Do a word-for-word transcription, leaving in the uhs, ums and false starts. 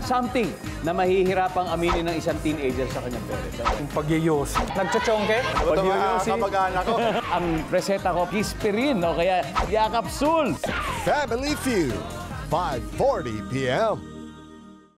something na mahihirapang aminin ng isang teenager sa kanyang parents. Yung pagyoyosi. Nagchochongke? Ito mga kamag-anak ko. Ang reseta ko, Kispirin, o kaya Yakapsul. Family Feud, five forty p m